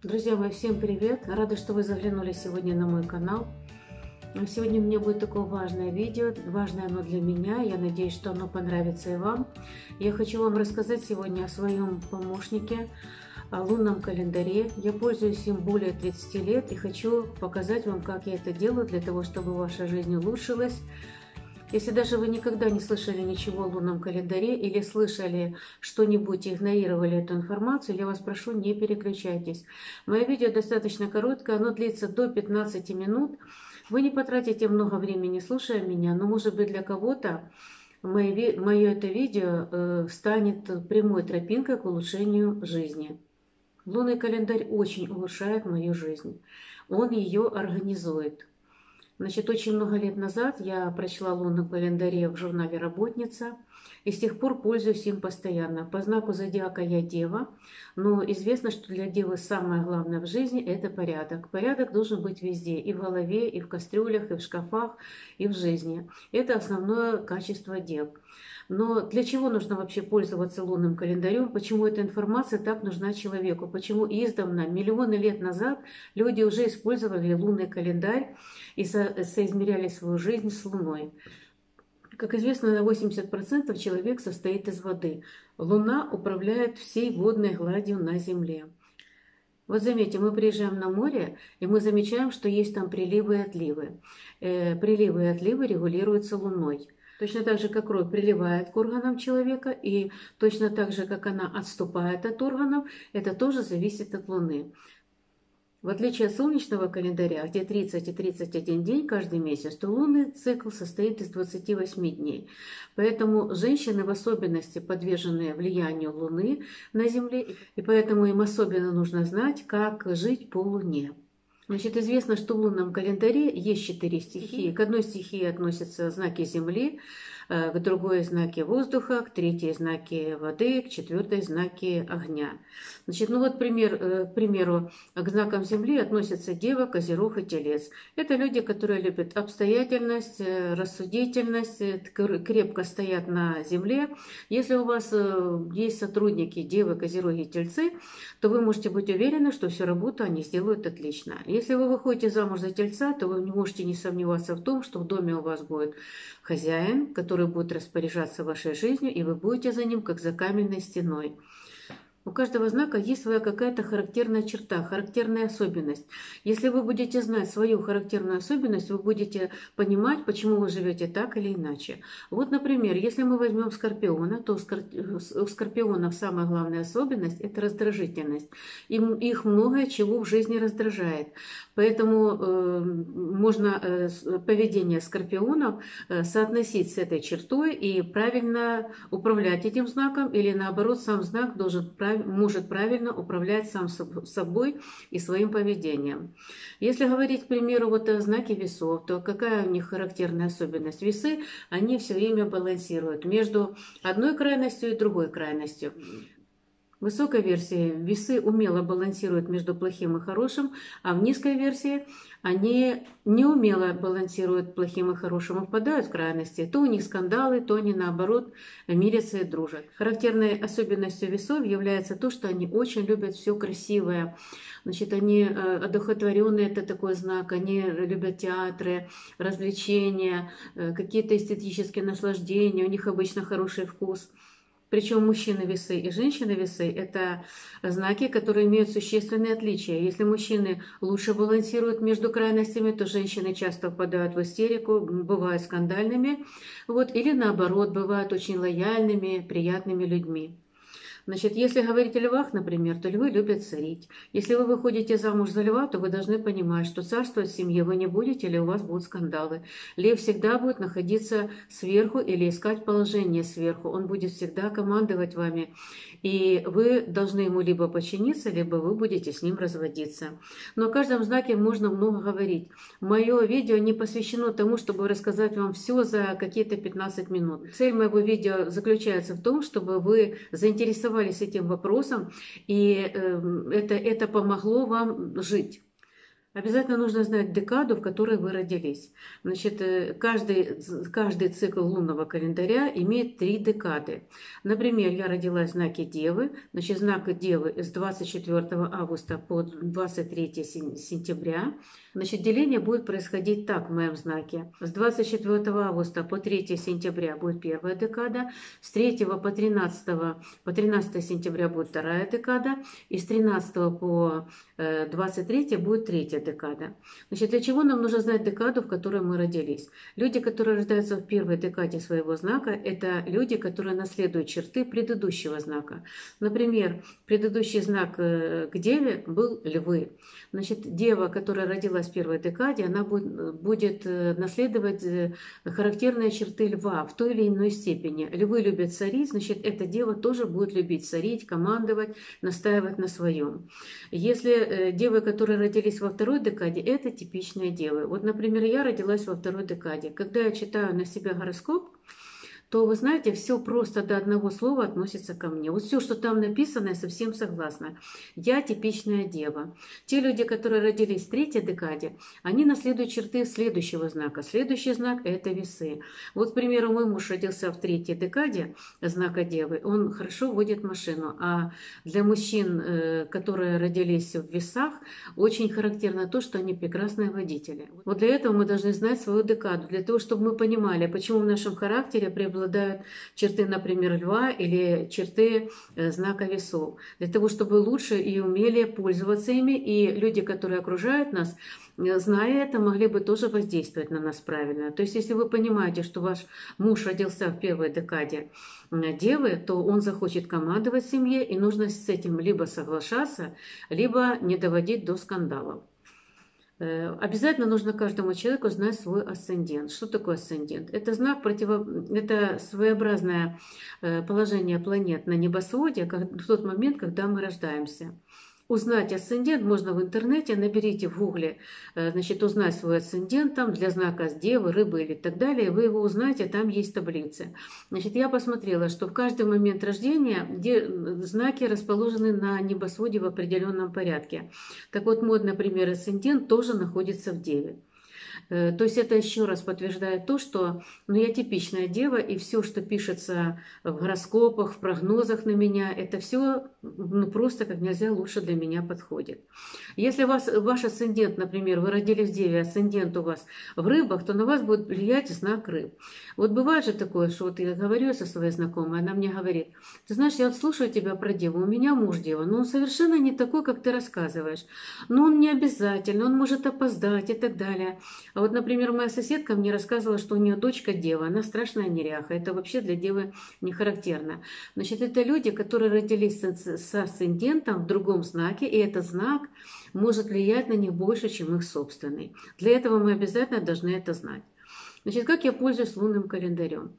Друзья мои, всем привет! Рада, что вы заглянули сегодня на мой канал. Сегодня у меня будет такое важное видео, важное оно для меня. Я надеюсь, что оно понравится и вам. Я хочу вам рассказать сегодня о своем помощнике, о лунном календаре. Я пользуюсь им более 30 лет и хочу показать вам, как я это делаю, для того, чтобы ваша жизнь улучшилась. Если даже вы никогда не слышали ничего о лунном календаре или слышали что-нибудь и игнорировали эту информацию, я вас прошу, не переключайтесь. Мое видео достаточно короткое, оно длится до 15 минут. Вы не потратите много времени, слушая меня, но, может быть, для кого-то мое это видео станет прямой тропинкой к улучшению жизни. Лунный календарь очень улучшает мою жизнь. Он ее организует. Значит, очень много лет назад я прочла лунном календаре в журнале «Работница» и с тех пор пользуюсь им постоянно. По знаку зодиака я дева, но известно, что для девы самое главное в жизни – это порядок. Порядок должен быть везде – и в голове, и в кастрюлях, и в шкафах, и в жизни. Это основное качество дев. Но для чего нужно вообще пользоваться лунным календарем? Почему эта информация так нужна человеку? Почему издавна, миллионы лет назад, люди уже использовали лунный календарь и соизмеряли свою жизнь с Луной? Как известно, на 80% человек состоит из воды. Луна управляет всей водной гладью на Земле. Вот заметьте, мы приезжаем на море, и мы замечаем, что есть там приливы и отливы. Приливы и отливы регулируются Луной. Точно так же, как кровь приливает к органам человека, и точно так же, как она отступает от органов, это тоже зависит от Луны. В отличие от солнечного календаря, где 30 и 31 день каждый месяц, то лунный цикл состоит из 28 дней. Поэтому женщины в особенности подвержены влиянию Луны на Земле, и поэтому им особенно нужно знать, как жить по Луне. Значит, известно, что в лунном календаре есть 4 стихии. К одной стихии относятся знаки Земли, к другой знаки воздуха, к третьей знаки воды, к четвертой знаки огня. Значит, ну вот к примеру, к знакам Земли относятся Дева, Козерог и Телец. Это люди, которые любят обстоятельность, рассудительность, крепко стоят на земле. Если у вас есть сотрудники Девы, Козероги и Тельцы, то вы можете быть уверены, что всю работу они сделают отлично. Если вы выходите замуж за Тельца, то вы можете не сомневаться в том, что в доме у вас будет хозяин, который будет распоряжаться вашей жизнью, и вы будете за ним, как за каменной стеной. У каждого знака есть своя какая-то характерная черта, характерная особенность. Если вы будете знать свою характерную особенность, вы будете понимать, почему вы живете так или иначе. Вот, например, если мы возьмем скорпиона, то у скорпионов самая главная особенность – это раздражительность. Их многое чего в жизни раздражает. Поэтому можно поведение скорпионов соотносить с этой чертой и правильно управлять этим знаком, или наоборот, сам знак может правильно управлять сам собой и своим поведением. Если говорить, к примеру, вот о знаке весов, то какая у них характерная особенность? Весы, они все время балансируют между одной крайностью и другой крайностью. В высокой версии весы умело балансируют между плохим и хорошим, а в низкой версии они неумело балансируют плохим и хорошим и впадают в крайности. То у них скандалы, то они наоборот мирятся и дружат. Характерной особенностью весов является то, что они очень любят все красивое. Значит, они одухотворенные, это такой знак, они любят театры, развлечения, какие-то эстетические наслаждения, у них обычно хороший вкус. Причем мужчины-весы и женщины-весы – это знаки, которые имеют существенные отличия. Если мужчины лучше балансируют между крайностями, то женщины часто впадают в истерику, бывают скандальными, или наоборот, бывают очень лояльными, приятными людьми. Значит, если говорить о львах, например, то львы любят царить. Если вы выходите замуж за льва, то вы должны понимать, что царствовать в семье вы не будете, или у вас будут скандалы. Лев всегда будет находиться сверху или искать положение сверху. Он будет всегда командовать вами. И вы должны ему либо подчиниться, либо вы будете с ним разводиться. Но о каждом знаке можно много говорить. Мое видео не посвящено тому, чтобы рассказать вам все за какие-то 15 минут. Цель моего видео заключается в том, чтобы вы заинтересовались этим вопросом, и это помогло вам жить. Обязательно нужно знать декаду, в которой вы родились. Значит, каждый цикл лунного календаря имеет 3 декады. Например, я родилась в знаке Девы. Значит, знак Девы с 24 августа по 23 сентября. Значит, деление будет происходить так в моем знаке. С 24 августа по 3 сентября будет первая декада. С 3 по 13 сентября будет вторая декада. И с 13 по 23 будет третья декада. Значит, для чего нам нужно знать декаду, в которой мы родились? Люди, которые рождаются в первой декаде своего знака, это люди, которые наследуют черты предыдущего знака. Например, предыдущий знак к Деве был Львы. Значит, Дева, которая родилась в первой декаде, она будет наследовать характерные черты Льва в той или иной степени. Львы любят царить, значит, эта Дева тоже будет любить царить, командовать, настаивать на своем. Если девы, которые родились во второй декаде, это типичные девы. Вот, например, я родилась во второй декаде. Когда я читаю на себя гороскоп, то, вы знаете, все просто до одного слова относится ко мне. Вот все, что там написано, я совсем согласна. Я типичная дева. Те люди, которые родились в третьей декаде, они наследуют черты следующего знака. Следующий знак – это весы. Вот, к примеру, мой муж родился в третьей декаде знака девы. Он хорошо водит машину. А для мужчин, которые родились в весах, очень характерно то, что они прекрасные водители. Вот для этого мы должны знать свою декаду, для того, чтобы мы понимали, почему в нашем характере преобладают черты, например, Льва или черты знака весов. Для того, чтобы лучше и умели пользоваться ими, и люди, которые окружают нас, зная это, могли бы тоже воздействовать на нас правильно. То есть, если вы понимаете, что ваш муж родился в первой декаде Девы, то он захочет командовать в семье, и нужно с этим либо соглашаться, либо не доводить до скандалов. Обязательно нужно каждому человеку знать свой асцендент. Что такое асцендент? Это это своеобразное положение планет на небосводе в тот момент, когда мы рождаемся. Узнать асцендент можно в интернете, наберите в гугле, значит, узнать свой асцендент там для знака Девы, Рыбы или так далее, вы его узнаете, там есть таблицы. Значит, я посмотрела, что в каждый момент рождения знаки расположены на небосводе в определенном порядке. Так вот, мой, например, асцендент тоже находится в Деве. То есть это еще раз подтверждает то, что я типичная дева, и все, что пишется в гороскопах, в прогнозах на меня, это все просто как нельзя лучше для меня подходит. Если ваш асцендент, например, вы родились в Деве, асцендент у вас в Рыбах, то на вас будет влиять знак Рыб. Вот бывает же такое, что вот я говорю со своей знакомой, она мне говорит: ты знаешь, я вот слушаю тебя про Деву, у меня муж Дева, но он совершенно не такой, как ты рассказываешь. Но он не обязательно, он может опоздать и так далее. А вот, например, моя соседка мне рассказывала, что у нее дочка Дева, она страшная неряха. Это вообще для Девы не характерно. Значит, это люди, которые родились с асцендентом в другом знаке, и этот знак может влиять на них больше, чем их собственный. Для этого мы обязательно должны это знать. Значит, как я пользуюсь лунным календарем?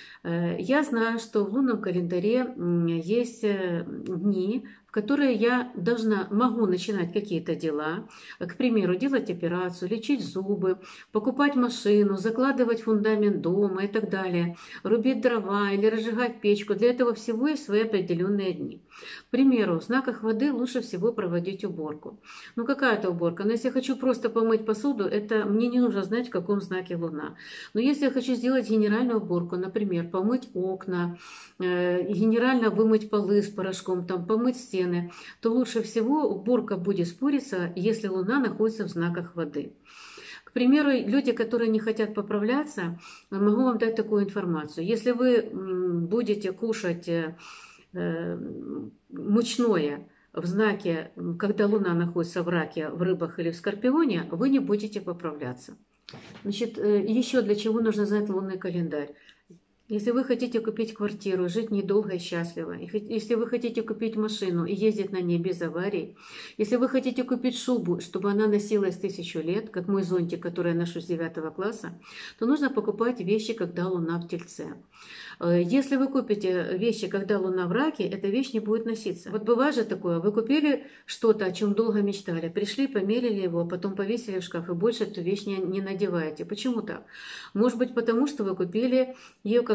Я знаю, что в лунном календаре есть дни, в которые я могу начинать какие-то дела, к примеру, делать операцию, лечить зубы, покупать машину, закладывать фундамент дома и так далее, рубить дрова или разжигать печку. Для этого всего есть свои определенные дни. К примеру, в знаках воды лучше всего проводить уборку. Ну какая это уборка? Но если я хочу просто помыть посуду, мне не нужно знать, в каком знаке Луна. Но если я хочу сделать генеральную уборку, например, помыть окна, генерально вымыть полы с порошком, помыть стены, то лучше всего уборка будет спориться, если Луна находится в знаках воды. К примеру, люди, которые не хотят поправляться, могу вам дать такую информацию. Если вы будете кушать мучное в знаке, когда Луна находится в Раке, в Рыбах или в Скорпионе, вы не будете поправляться. Значит, еще для чего нужно знать лунный календарь? Если вы хотите купить квартиру, жить недолго и счастливо, если вы хотите купить машину и ездить на ней без аварий, если вы хотите купить шубу, чтобы она носилась 1000 лет, как мой зонтик, который я ношу с 9 класса, то нужно покупать вещи, когда Луна в Тельце. Если вы купите вещи, когда Луна в Раке, эта вещь не будет носиться. Вот бывает же такое, вы купили что-то, о чем долго мечтали, пришли, померили его, потом повесили в шкаф и больше эту вещь не надеваете. Почему так? Может быть, потому что вы купили ее, когда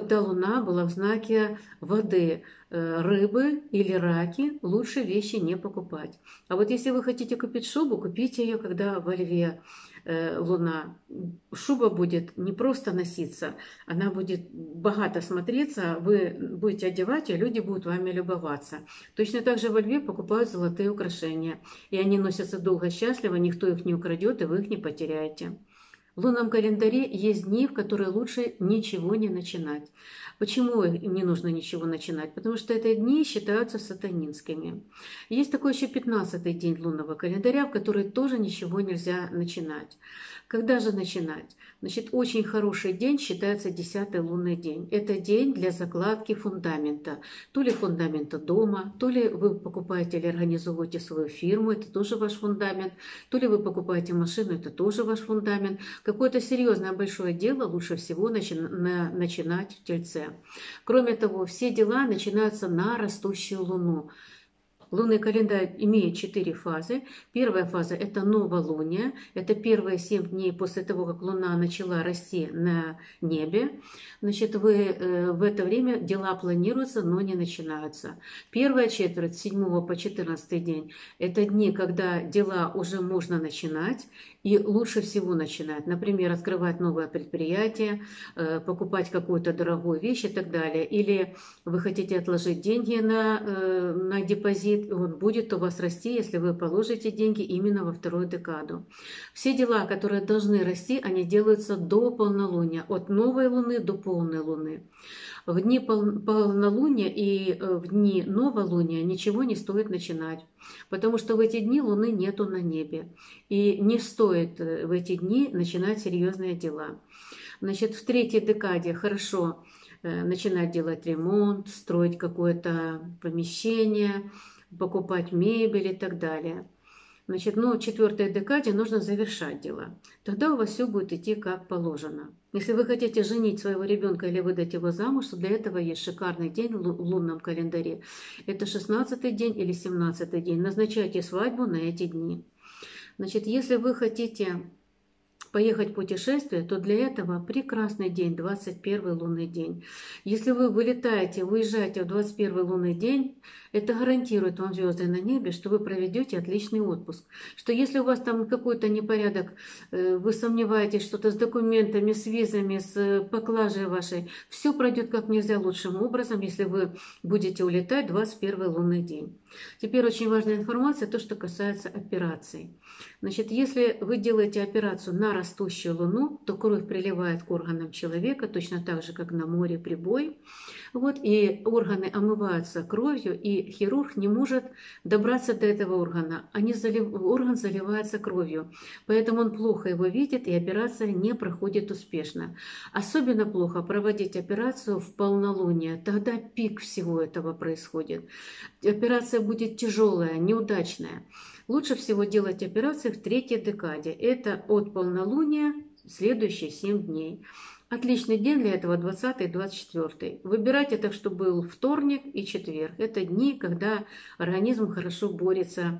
когда Луна была в знаке воды, рыбы или раки, лучше вещи не покупать. А вот если вы хотите купить шубу, купите ее, когда во Льве Луна. Шуба будет не просто носиться, она будет богато смотреться, вы будете одевать, и люди будут вами любоваться. Точно так же во Льве покупают золотые украшения, и они носятся долго счастливо, никто их не украдет, и вы их не потеряете. В лунном календаре есть дни, в которые лучше ничего не начинать. Почему не нужно ничего начинать? Потому что эти дни считаются сатанинскими. Есть такой еще 15-й день лунного календаря, в который тоже ничего нельзя начинать. Когда же начинать? Значит, очень хороший день считается 10-й лунный день. Это день для закладки фундамента. То ли фундамента дома, то ли вы покупаете или организовываете свою фирму, это тоже ваш фундамент, то ли вы покупаете машину, это тоже ваш фундамент. Какое-то серьезное большое дело лучше всего начинать в Тельце. Кроме того, все дела начинаются на растущую Луну. Лунный календарь имеет 4 фазы. Первая фаза – это новолуние. Это первые 7 дней после того, как Луна начала расти на небе. Значит, в это время дела планируются, но не начинаются. Первая четверть с 7 по 14 день – это дни, когда дела уже можно начинать. И лучше всего начинать, например, открывать новое предприятие, покупать какую-то дорогую вещь и так далее. Или вы хотите отложить деньги на депозит, он будет у вас расти, если вы положите деньги именно во вторую декаду. Все дела, которые должны расти, они делаются до полнолуния, от новой луны до полной луны. В дни полнолуния и в дни новолуния ничего не стоит начинать, потому что в эти дни Луны нету на небе. И не стоит в эти дни начинать серьезные дела. Значит, в третьей декаде хорошо начинать делать ремонт, строить какое-то помещение, покупать мебель и так далее. Значит, в четвертой декаде нужно завершать дела. Тогда у вас все будет идти как положено. Если вы хотите женить своего ребенка или выдать его замуж, то для этого есть шикарный день в лунном календаре. Это 16-й день или 17-й день. Назначайте свадьбу на эти дни. Значит, если вы хотите поехать в путешествие, то для этого прекрасный день, 21 лунный день. Если вы вылетаете, уезжаете в 21 лунный день, это гарантирует вам звезды на небе, что вы проведете отличный отпуск. Что если у вас там какой-то непорядок, вы сомневаетесь, что-то с документами, с визами, с поклажей вашей, все пройдет как нельзя лучшим образом, если вы будете улетать в 21 лунный день. Теперь очень важная информация, то, что касается операций. Значит, если вы делаете операцию на растущую Луну, то кровь приливает к органам человека, точно так же, как на море прибой. Вот, и органы омываются кровью, и хирург не может добраться до этого органа. Орган заливается кровью, поэтому он плохо его видит, и операция не проходит успешно. Особенно плохо проводить операцию в полнолуние, тогда пик всего этого происходит. Операция будет тяжелая, неудачная. Лучше всего делать операции в третьей декаде. Это от полнолуния следующие 7 дней. Отличный день для этого 20 и 24. Выбирайте так, чтобы был вторник и четверг. Это дни, когда организм хорошо борется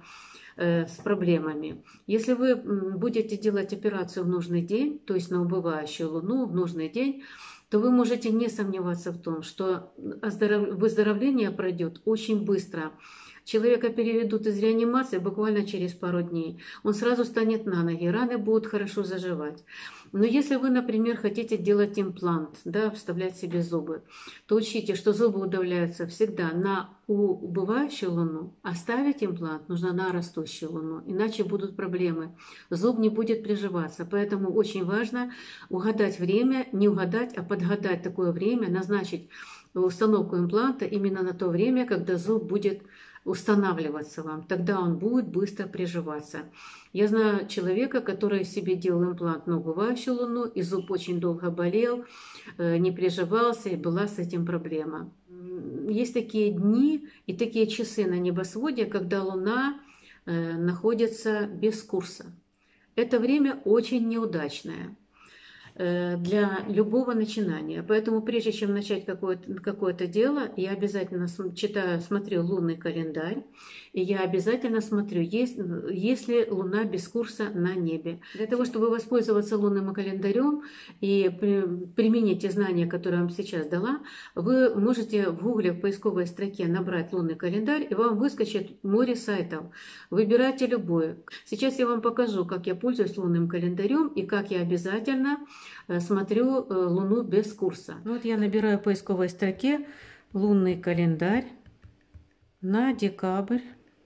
с проблемами. Если вы будете делать операцию в нужный день, то есть на убывающую Луну в нужный день, то вы можете не сомневаться в том, что выздоровление пройдет очень быстро. Человека переведут из реанимации буквально через пару дней. Он сразу станет на ноги, раны будут хорошо заживать. Но если вы, например, хотите делать имплант, вставлять себе зубы, то учтите, что зубы удаляются всегда на убывающую Луну, а ставить имплант нужно на растущую Луну, иначе будут проблемы. Зуб не будет приживаться, поэтому очень важно угадать время, не угадать, а подгадать такое время, назначить установку импланта именно на то время, когда зуб будет устанавливаться вам, тогда он будет быстро приживаться. Я знаю человека, который себе делал имплант на убывающую Луну, и зуб очень долго болел, не приживался, и была с этим проблема. Есть такие дни и такие часы на небосводе, когда Луна находится без курса. Это время очень неудачное. для любого начинания. Поэтому прежде чем начать какое-то дело, я обязательно смотрю лунный календарь, и я обязательно смотрю, есть ли Луна без курса на небе. Для того, чтобы воспользоваться лунным календарем и применить те знания, которые я вам сейчас дала, вы можете в Гугле в поисковой строке набрать лунный календарь, и вам выскочит море сайтов. Выбирайте любой. Сейчас я вам покажу, как я пользуюсь лунным календарем и как я обязательно смотрю Луну без курса. Вот я набираю в поисковой строке лунный календарь на декабрь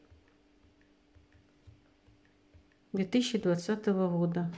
2020 года.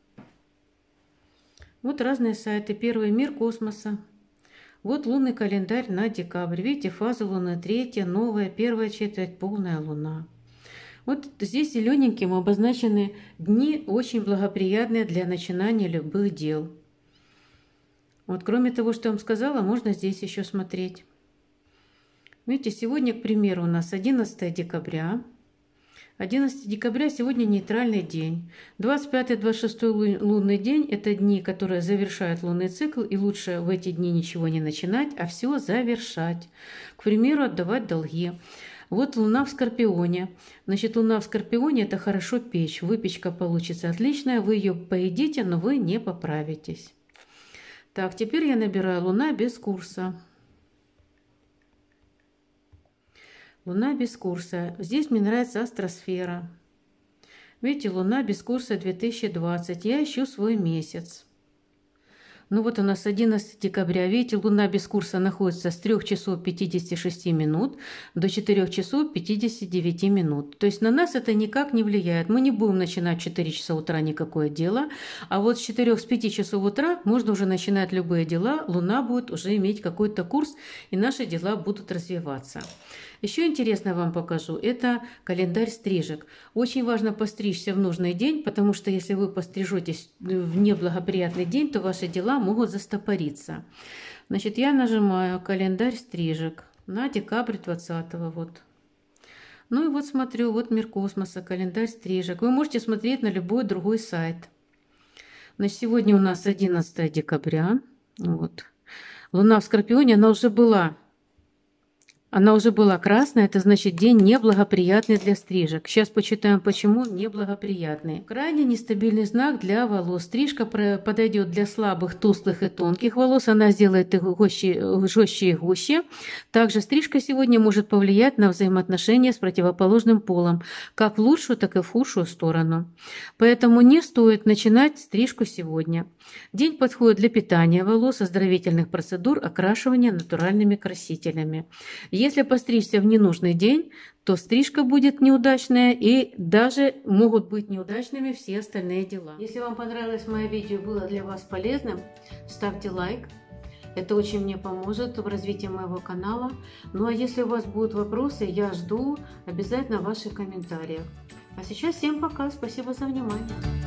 Вот разные сайты. Первый — Мир космоса. Вот лунный календарь на декабрь. Видите, фаза Луны 3, новая, первая четверть, полная Луна. Вот здесь зелененьким обозначены дни, очень благоприятные для начинания любых дел. Вот кроме того, что я вам сказала, можно здесь еще смотреть. Видите, сегодня, к примеру, у нас 11 декабря. 11 декабря сегодня нейтральный день. 25-26 лунный день – это дни, которые завершают лунный цикл, и лучше в эти дни ничего не начинать, а все завершать. К примеру, отдавать долги. Вот Луна в Скорпионе. Значит, Луна в Скорпионе – это хорошо печь. Выпечка получится отличная, вы ее поедите, но вы не поправитесь. Так, теперь я набираю Луна без курса. Луна без курса. Здесь мне нравится астросфера. Видите, Луна без курса 2020. Я ищу свой месяц. Ну вот у нас 11 декабря. Видите, Луна без курса находится с 3 часов 56 минут до 4 часов 59 минут. То есть на нас это никак не влияет. Мы не будем начинать в 4 часа утра никакое дело. А вот с 4-5 часов утра можно уже начинать любые дела. Луна будет уже иметь какой-то курс, и наши дела будут развиваться. Еще интересно вам покажу, это календарь стрижек. Очень важно постричься в нужный день, потому что если вы пострижетесь в неблагоприятный день, то ваши дела могут застопориться. Значит, я нажимаю календарь стрижек на декабрь 20-го. Вот. Ну и вот смотрю, вот Мир космоса, календарь стрижек. Вы можете смотреть на любой другой сайт. Значит, сегодня у нас 11 декабря. Вот. Луна в Скорпионе, она уже была красная, это значит день неблагоприятный для стрижек. Сейчас почитаем, почему неблагоприятный. Крайне нестабильный знак для волос. Стрижка подойдет для слабых, толстых и тонких волос. Она сделает их жестче и гуще. Также стрижка сегодня может повлиять на взаимоотношения с противоположным полом, как в лучшую, так и в худшую сторону. Поэтому не стоит начинать стрижку сегодня. День подходит для питания волос, оздоровительных процедур, окрашивания натуральными красителями. Если постричься в ненужный день, то стрижка будет неудачная, и даже могут быть неудачными все остальные дела. Если вам понравилось мое видео, было для вас полезным, ставьте лайк. Это очень мне поможет в развитии моего канала. Ну а если у вас будут вопросы, я жду обязательно ваших комментариев. А сейчас всем пока, спасибо за внимание.